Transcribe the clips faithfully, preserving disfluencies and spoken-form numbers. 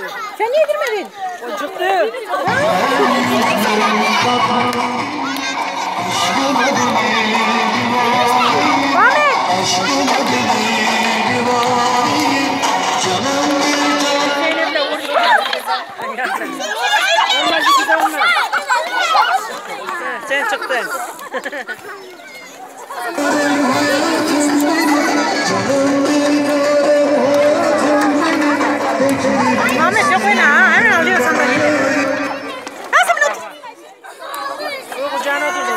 Sen niye yedirmedin? O çıktı. Olmaz iki de olmaz. Sen çıktın. Ahmet yok öyle ha. Hemen alıyor sandalyeyi. Nasıl bunu? O kucağına oturdu.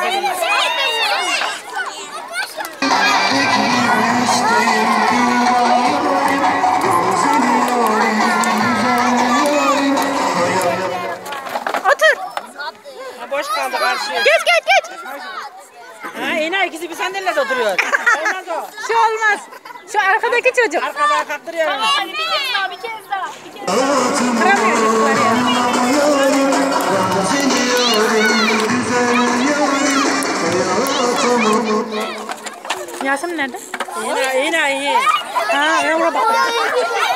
Otur. Ha, boş kaldı karşıya. Geç geç geç. Ha, yine ikisi bir sandalyede oturuyor. Olmaz o. Şu olmaz. Şu arkadaki çocuk. Arkada kalktırıyor. Hadi bir kez daha, bir kez daha. Bir kez daha. Kıramıyor çocuklar ya. Yasemin nerede? Yine yine iyi. Ha, ben ona bak.